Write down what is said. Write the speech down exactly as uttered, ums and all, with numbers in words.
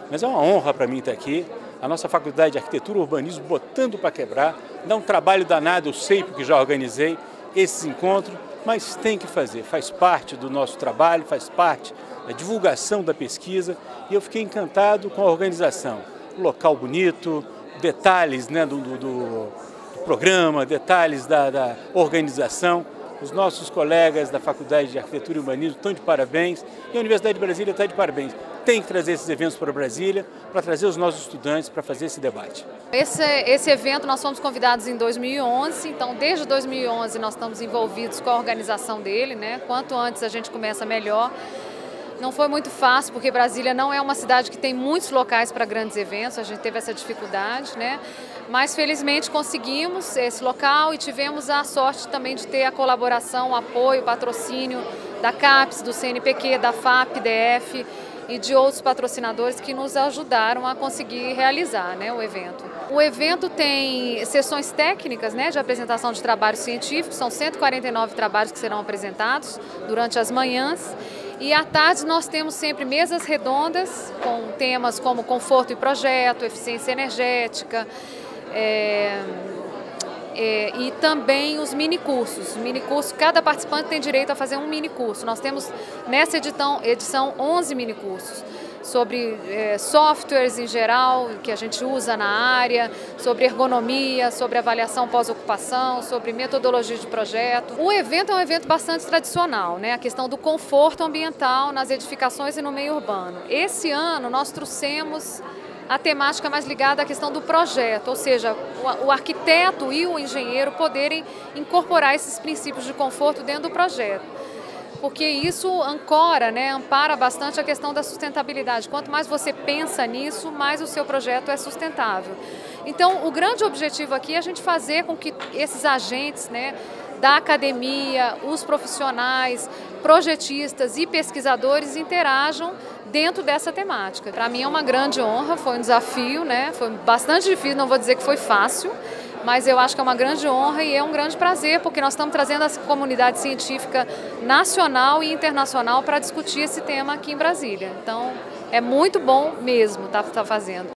Mas é uma honra para mim estar aqui. A nossa Faculdade de Arquitetura e Urbanismo botando para quebrar. Dá um trabalho danado, eu sei porque já organizei esses encontros, mas tem que fazer. Faz parte do nosso trabalho, faz parte da divulgação da pesquisa e eu fiquei encantado com a organização. O local bonito, detalhes, né, do, do, do programa, detalhes da, da organização. Os nossos colegas da Faculdade de Arquitetura e Urbanismo estão de parabéns e a Universidade de Brasília está de parabéns. Tem que trazer esses eventos para Brasília, para trazer os nossos estudantes para fazer esse debate. Esse, esse evento nós fomos convidados em dois mil e onze, então desde dois mil e onze nós estamos envolvidos com a organização dele, né? Quanto antes a gente começa, melhor. Não foi muito fácil, porque Brasília não é uma cidade que tem muitos locais para grandes eventos, a gente teve essa dificuldade, né? Mas felizmente conseguimos esse local e tivemos a sorte também de ter a colaboração, o apoio, o patrocínio da CAPES, do C N P Q, da F A P, D F e de outros patrocinadores que nos ajudaram a conseguir realizar, né, o evento. O evento tem sessões técnicas, né, de apresentação de trabalhos científicos, são cento e quarenta e nove trabalhos que serão apresentados durante as manhãs. E à tarde nós temos sempre mesas redondas com temas como conforto e projeto, eficiência energética, é, é, e também os minicursos. Minicursos, cada participante tem direito a fazer um minicurso. Nós temos nessa edição, edição onze minicursos sobre é, softwares em geral que a gente usa na área, sobre ergonomia, sobre avaliação pós-ocupação, sobre metodologia de projeto. O evento é um evento bastante tradicional, né? A questão do conforto ambiental nas edificações e no meio urbano. Esse ano nós trouxemos a temática mais ligada à questão do projeto, ou seja, o, o arquiteto e o engenheiro poderem incorporar esses princípios de conforto dentro do projeto. Porque isso ancora, né, ampara bastante a questão da sustentabilidade. Quanto mais você pensa nisso, mais o seu projeto é sustentável. Então, o grande objetivo aqui é a gente fazer com que esses agentes, né, da academia, os profissionais, projetistas e pesquisadores interajam dentro dessa temática. Para mim é uma grande honra, foi um desafio, né, foi bastante difícil, não vou dizer que foi fácil, mas eu acho que é uma grande honra e é um grande prazer, porque nós estamos trazendo a comunidade científica nacional e internacional para discutir esse tema aqui em Brasília. Então, é muito bom mesmo estar tá, tá fazendo.